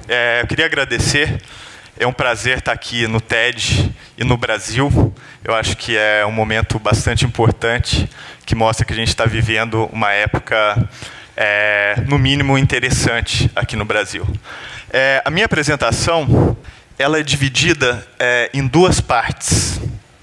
Eu queria agradecer. É um prazer estar aqui no TED e no Brasil. Eu acho que é um momento bastante importante, que mostra que a gente está vivendo uma época, no mínimo, interessante aqui no Brasil. A minha apresentação ela é dividida em duas partes.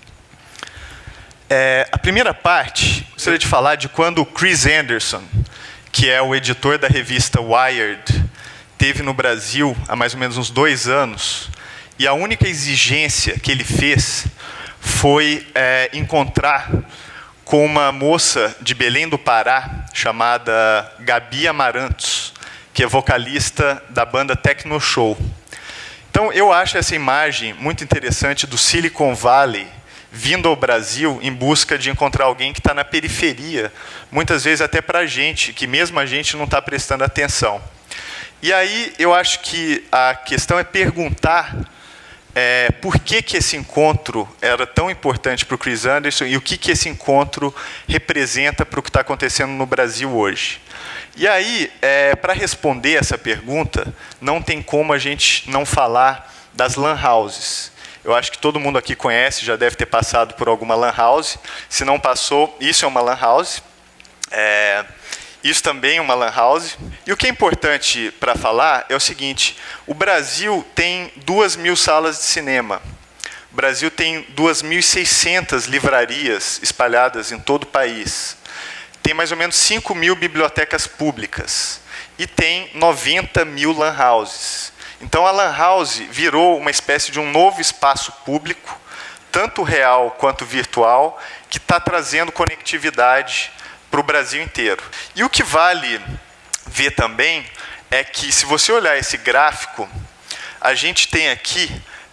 A primeira parte, gostaria de falar de quando o Chris Anderson, que é o editor da revista Wired, esteve no Brasil há mais ou menos uns 2 anos, e a única exigência que ele fez foi encontrar com uma moça de Belém do Pará, chamada Gabi Amarantos, que é vocalista da banda Tecno Show. Então, eu acho essa imagem muito interessante do Silicon Valley, vindo ao Brasil em busca de encontrar alguém que está na periferia, muitas vezes até para a gente, que mesmo a gente não está prestando atenção. E aí eu acho que a questão é perguntar por que esse encontro era tão importante para o Chris Anderson e o que esse encontro representa para o que está acontecendo no Brasil hoje. E aí, para responder essa pergunta, não tem como a gente não falar das lan houses. Eu acho que todo mundo aqui conhece, já deve ter passado por alguma lan house. Se não passou, isso é uma lan house. Isso também é uma lan house. E o que é importante para falar é o seguinte: o Brasil tem 2.000 salas de cinema. O Brasil tem 2.600 livrarias espalhadas em todo o país. Tem mais ou menos 5.000 bibliotecas públicas. E tem 90.000 lan houses. Então, a lan house virou uma espécie de um novo espaço público, tanto real quanto virtual, que está trazendo conectividade para o Brasil inteiro. E o que vale ver também é que, se você olhar esse gráfico, a gente tem aqui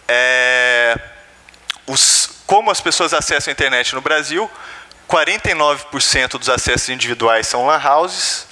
como as pessoas acessam a internet no Brasil. 49% dos acessos individuais são lan houses,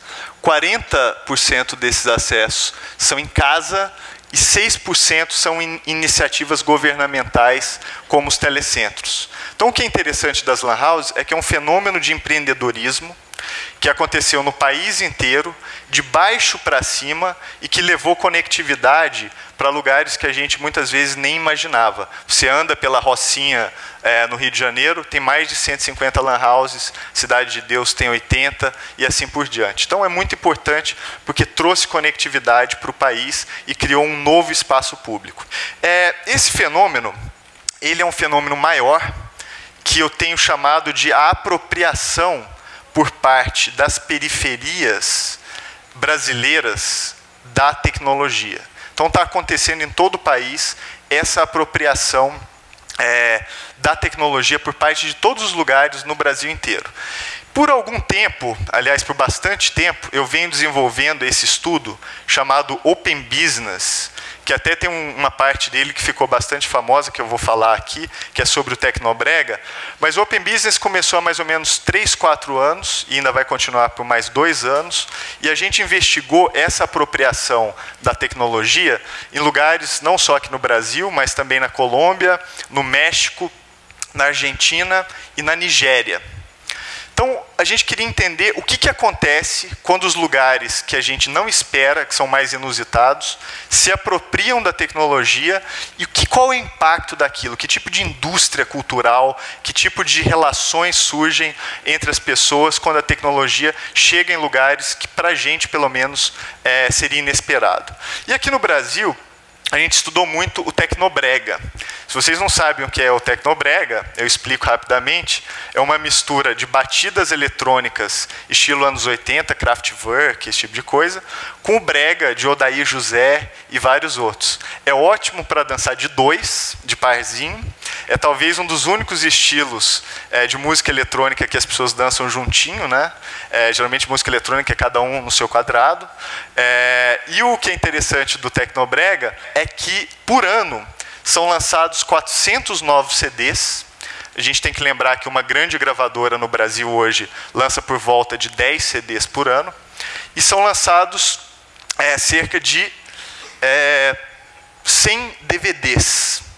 40% desses acessos são em casa, e 6% são em iniciativas governamentais, como os telecentros. Então, o que é interessante das lan houses é que é um fenômeno de empreendedorismo que aconteceu no país inteiro, de baixo para cima, e que levou conectividade para lugares que a gente muitas vezes nem imaginava. Você anda pela Rocinha, no Rio de Janeiro, tem mais de 150 lan houses, Cidade de Deus tem 80, e assim por diante. Então, é muito importante, porque trouxe conectividade para o país e criou um novo espaço público. Esse fenômeno, ele é um fenômeno maior, que eu tenho chamado de apropriação por parte das periferias brasileiras da tecnologia. Então, está acontecendo em todo o país essa apropriação da tecnologia por parte de todos os lugares no Brasil inteiro. Por algum tempo, aliás, por bastante tempo, eu venho desenvolvendo esse estudo chamado Open Business, que até tem uma parte dele que ficou bastante famosa, que eu vou falar aqui, que é sobre o Tecnobrega. Mas o Open Business começou há mais ou menos 3, 4 anos, e ainda vai continuar por mais 2 anos, e a gente investigou essa apropriação da tecnologia em lugares, não só aqui no Brasil, mas também na Colômbia, no México, na Argentina e na Nigéria. Então, a gente queria entender o que acontece quando os lugares que a gente não espera, que são mais inusitados, se apropriam da tecnologia e qual é o impacto daquilo, que tipo de indústria cultural, que tipo de relações surgem entre as pessoas quando a tecnologia chega em lugares que, para a gente, pelo menos, seria inesperado. E aqui no Brasil, a gente estudou muito o Tecnobrega. Se vocês não sabem o que é o Tecnobrega, eu explico rapidamente. É uma mistura de batidas eletrônicas, estilo anos 80, Kraftwerk, esse tipo de coisa, com o brega de Odair José e vários outros. É ótimo para dançar de 2, de parzinho. É talvez um dos únicos estilos de música eletrônica que as pessoas dançam juntinho, né? Geralmente música eletrônica é cada um no seu quadrado. E o que é interessante do Tecnobrega é que, por ano, são lançados 400 novos CDs. A gente tem que lembrar que uma grande gravadora no Brasil hoje lança por volta de 10 CDs por ano. E são lançados cerca de 100 DVDs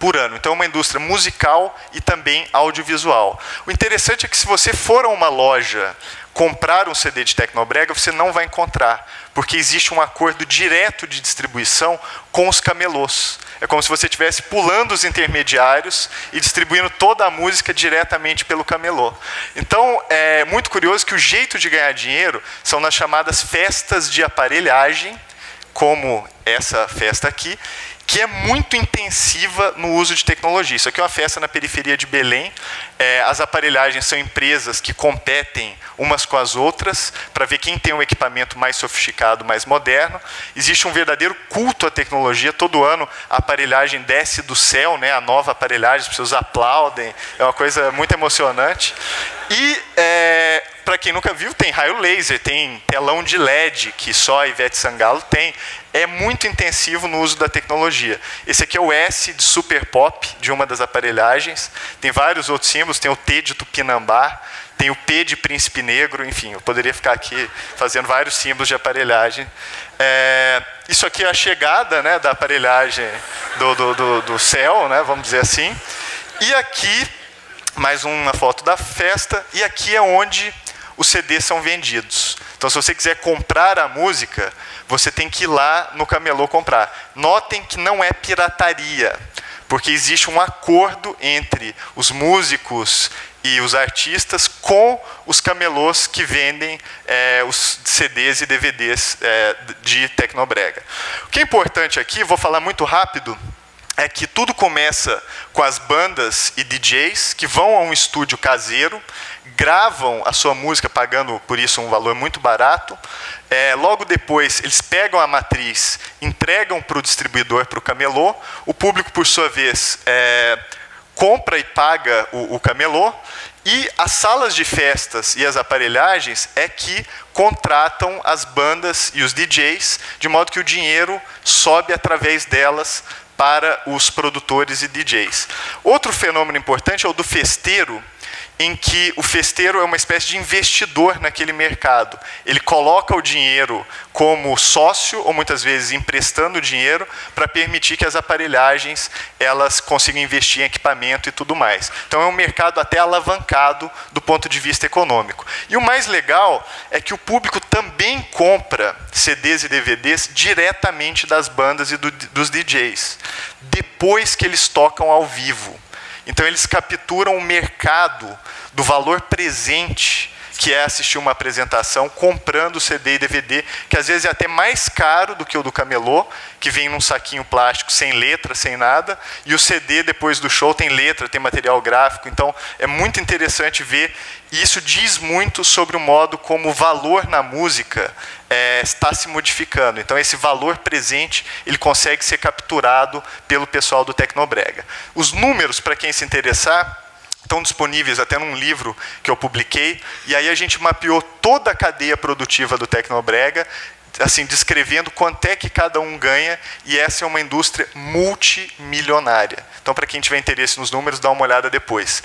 por ano. Então, é uma indústria musical e também audiovisual. O interessante é que se você for a uma loja comprar um CD de Tecnobrega, você não vai encontrar, porque existe um acordo direto de distribuição com os camelôs. É como se você estivesse pulando os intermediários e distribuindo toda a música diretamente pelo camelô. Então, é muito curioso que o jeito de ganhar dinheiro são nas chamadas festas de aparelhagem, como essa festa aqui, que é muito intensiva no uso de tecnologia. Isso aqui é uma festa na periferia de Belém. As aparelhagens são empresas que competem umas com as outras para ver quem tem um equipamento mais sofisticado, mais moderno. Existe um verdadeiro culto à tecnologia. Todo ano a aparelhagem desce do céu, né? A nova aparelhagem, as pessoas aplaudem. É uma coisa muito emocionante. E, para quem nunca viu, tem raio laser, tem telão de LED, que só a Ivete Sangalo tem. É muito intensivo no uso da tecnologia. Esse aqui é o S de Super Pop, de uma das aparelhagens. Tem vários outros símbolos, tem o T de Tupinambá, tem o P de Príncipe Negro, enfim, eu poderia ficar aqui fazendo vários símbolos de aparelhagem. Isso aqui é a chegada, né, da aparelhagem do céu, né, vamos dizer assim. E aqui, mais uma foto da festa, e aqui é onde os CDs são vendidos. Então, se você quiser comprar a música, você tem que ir lá no camelô comprar. Notem que não é pirataria, porque existe um acordo entre os músicos e os artistas com os camelôs que vendem os CDs e DVDs de Tecnobrega. O que é importante aqui, vou falar muito rápido, é que tudo começa com as bandas e DJs que vão a um estúdio caseiro, gravam a sua música pagando por isso um valor muito barato. Logo depois, eles pegam a matriz, entregam para o distribuidor, para o camelô. O público, por sua vez, compra e paga o camelô. E as salas de festas e as aparelhagens é que contratam as bandas e os DJs, de modo que o dinheiro sobe através delas para os produtores e DJs. Outro fenômeno importante é o do festeiro, em que o festeiro é uma espécie de investidor naquele mercado. Ele coloca o dinheiro como sócio, ou muitas vezes emprestando dinheiro, para permitir que as aparelhagens elas consigam investir em equipamento e tudo mais. Então é um mercado até alavancado do ponto de vista econômico. E o mais legal é que o público também compra CDs e DVDs diretamente das bandas e dos DJs, depois que eles tocam ao vivo. Então, eles capturam o mercado do valor presente, que é assistir uma apresentação, comprando CD e DVD, que às vezes é até mais caro do que o do camelô, que vem num saquinho plástico, sem letra, sem nada, e o CD, depois do show, tem letra, tem material gráfico. Então, é muito interessante ver, e isso diz muito sobre o modo como o valor na música está se modificando. Então, esse valor presente, ele consegue ser capturado pelo pessoal do Tecnobrega. Os números, para quem se interessar, estão disponíveis até num livro que eu publiquei, e aí a gente mapeou toda a cadeia produtiva do Tecnobrega, assim, descrevendo quanto é que cada um ganha, e essa é uma indústria multimilionária. Então, para quem tiver interesse nos números, dá uma olhada depois.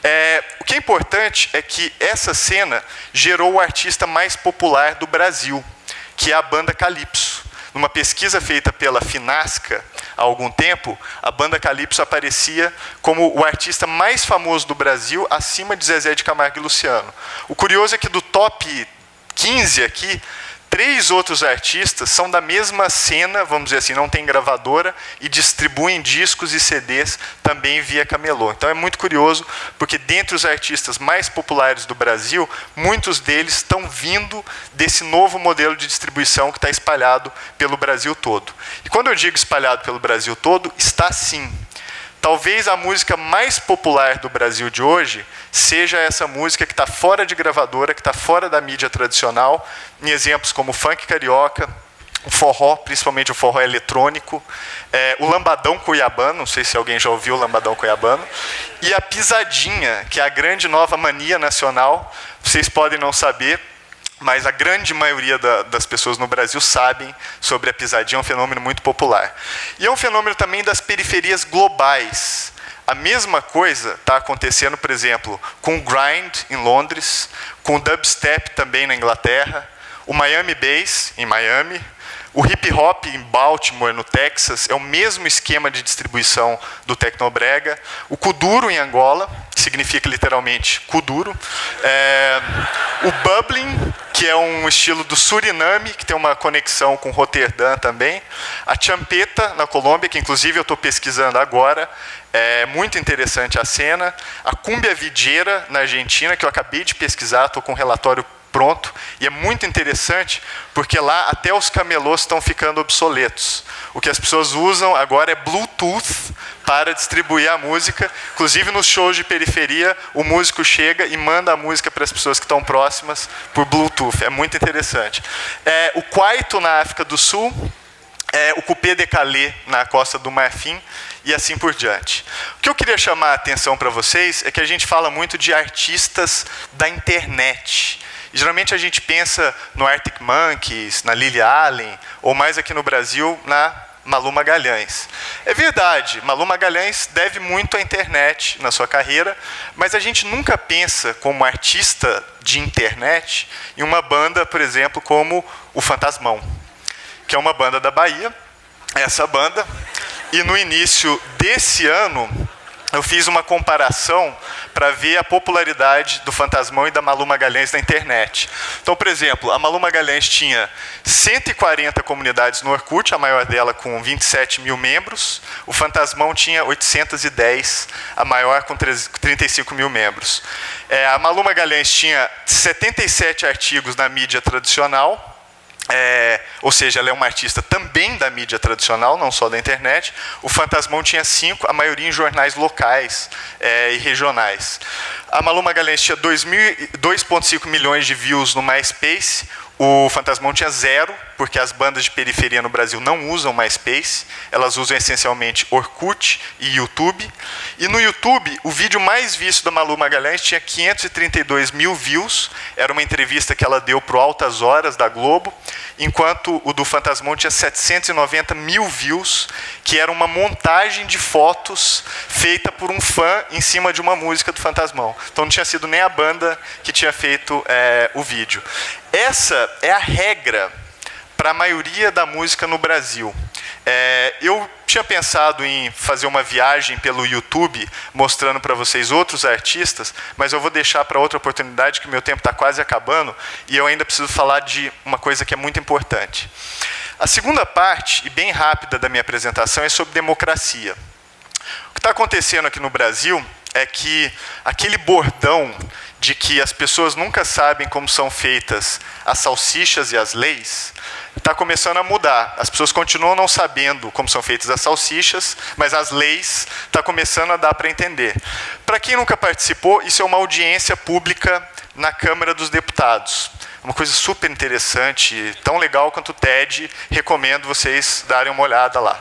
O que é importante é que essa cena gerou o artista mais popular do Brasil, que é a banda Calypso. Numa pesquisa feita pela Finasca, há algum tempo, a banda Calypso aparecia como o artista mais famoso do Brasil, acima de Zezé de Camargo e Luciano. O curioso é que do top 15 aqui, 3 outros artistas são da mesma cena, vamos dizer assim, não tem gravadora, e distribuem discos e CDs também via camelô. Então é muito curioso, porque dentre os artistas mais populares do Brasil, muitos deles estão vindo desse novo modelo de distribuição que está espalhado pelo Brasil todo. E quando eu digo espalhado pelo Brasil todo, está sim. Talvez a música mais popular do Brasil de hoje seja essa música que está fora de gravadora, que está fora da mídia tradicional, em exemplos como o funk carioca, o forró, principalmente o forró eletrônico, o lambadão cuiabano, não sei se alguém já ouviu o lambadão cuiabano, e a pisadinha, que é a grande nova mania nacional. Vocês podem não saber, mas a grande maioria das pessoas no Brasil sabem sobre a pisadinha, é um fenômeno muito popular. E é um fenômeno também das periferias globais. A mesma coisa está acontecendo, por exemplo, com o grind em Londres, com o dubstep também na Inglaterra, o Miami Bass em Miami, O hip hop em Baltimore, no Texas, é o mesmo esquema de distribuição do Tecnobrega. O kuduro em Angola, que significa literalmente kuduro. O bubbling, que é um estilo do Suriname, que tem uma conexão com Roterdã também. A champeta, na Colômbia, que inclusive eu estou pesquisando agora. É muito interessante a cena. A cumbia videira, na Argentina, que eu acabei de pesquisar, estou com um relatório pronto, e é muito interessante, porque lá até os camelôs estão ficando obsoletos. O que as pessoas usam agora é Bluetooth para distribuir a música. Inclusive, nos shows de periferia, o músico chega e manda a música para as pessoas que estão próximas por Bluetooth. É muito interessante. O kwaito, na África do Sul, o coupé de Calais, na Costa do Marfim, e assim por diante. O que eu queria chamar a atenção para vocês é que a gente fala muito de artistas da internet. E, geralmente a gente pensa no Arctic Monkeys, na Lily Allen, ou mais aqui no Brasil, na Malu Magalhães. É verdade, Malu Magalhães deve muito à internet na sua carreira, mas a gente nunca pensa como artista de internet em uma banda, por exemplo, como o Fantasmão, que é uma banda da Bahia, essa banda, e no início desse ano eu fiz uma comparação para ver a popularidade do Fantasmão e da Malu Magalhães na internet. Então, por exemplo, a Malu Magalhães tinha 140 comunidades no Orkut, a maior dela com 27 mil membros. O Fantasmão tinha 810, a maior com 35 mil membros. A Malu Magalhães tinha 77 artigos na mídia tradicional, ou seja, ela é uma artista também da mídia tradicional, não só da internet. O Fantasmão tinha 5, a maioria em jornais locais e regionais. A Malu Magalhães tinha 2,5 milhões de views no MySpace. O Fantasmão tinha 0, porque as bandas de periferia no Brasil não usam MySpace, elas usam essencialmente Orkut e YouTube. E no YouTube, o vídeo mais visto da Malu Magalhães tinha 532 mil views, era uma entrevista que ela deu para o Altas Horas da Globo, enquanto o do Fantasmão tinha 790 mil views, que era uma montagem de fotos feita por um fã em cima de uma música do Fantasmão. Então não tinha sido nem a banda que tinha feito o vídeo. Essa é a regra para a maioria da música no Brasil. Eu tinha pensado em fazer uma viagem pelo YouTube, mostrando para vocês outros artistas, mas eu vou deixar para outra oportunidade, que meu tempo está quase acabando, e eu ainda preciso falar de uma coisa que é muito importante. A segunda parte, e bem rápida da minha apresentação, é sobre democracia. O que está acontecendo aqui no Brasil é que aquele bordão de que as pessoas nunca sabem como são feitas as salsichas e as leis, está começando a mudar. As pessoas continuam não sabendo como são feitas as salsichas, mas as leis está começando a dar para entender. Para quem nunca participou, isso é uma audiência pública na Câmara dos Deputados. Uma coisa super interessante, tão legal quanto o TED, recomendo vocês darem uma olhada lá.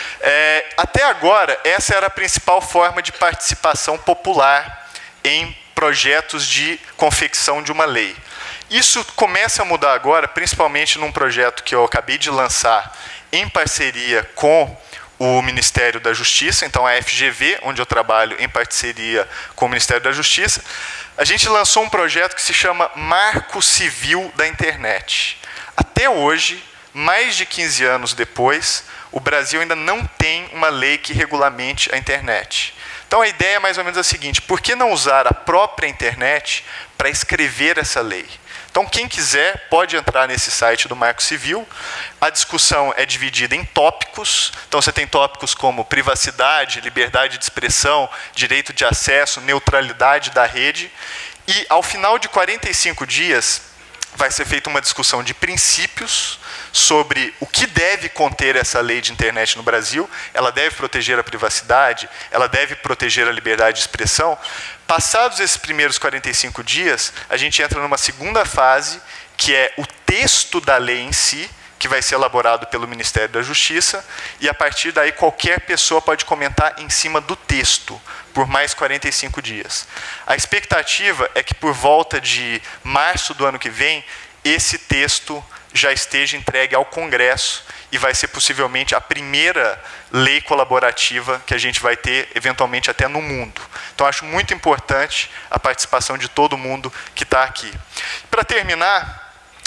Até agora, essa era a principal forma de participação popular em projetos de confecção de uma lei. Isso começa a mudar agora, principalmente num projeto que eu acabei de lançar em parceria com o Ministério da Justiça, então a FGV, onde eu trabalho em parceria com o Ministério da Justiça. A gente lançou um projeto que se chama Marco Civil da Internet. Até hoje, mais de 15 anos depois, o Brasil ainda não tem uma lei que regulamente a internet. Então a ideia é mais ou menos a seguinte: por que não usar a própria internet para escrever essa lei? Então, quem quiser pode entrar nesse site do Marco Civil. A discussão é dividida em tópicos. Então, você tem tópicos como privacidade, liberdade de expressão, direito de acesso, neutralidade da rede. E, ao final de 45 dias, vai ser feita uma discussão de princípios sobre o que deve conter essa lei de internet no Brasil. Ela deve proteger a privacidade, ela deve proteger a liberdade de expressão. Passados esses primeiros 45 dias, a gente entra numa segunda fase, que é o texto da lei em si, que vai ser elaborado pelo Ministério da Justiça, e a partir daí qualquer pessoa pode comentar em cima do texto, por mais 45 dias. A expectativa é que por volta de março do ano que vem, esse texto já esteja entregue ao Congresso e vai ser possivelmente a primeira lei colaborativa que a gente vai ter, eventualmente, até no mundo. Então, acho muito importante a participação de todo mundo que está aqui. Para terminar,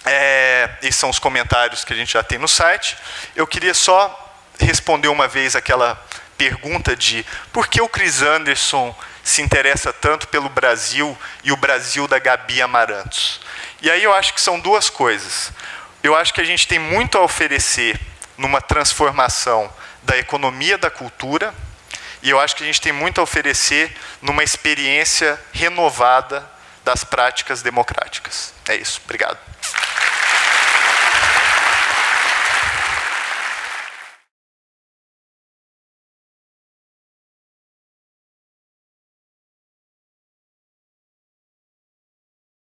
Esses são os comentários que a gente já tem no site. Eu queria só responder uma vez aquela pergunta de por que o Chris Anderson se interessa tanto pelo Brasil e o Brasil da Gabi Amarantos. E aí eu acho que são duas coisas. Eu acho que a gente tem muito a oferecer numa transformação da economia da cultura, e eu acho que a gente tem muito a oferecer numa experiência renovada das práticas democráticas. É isso. Obrigado.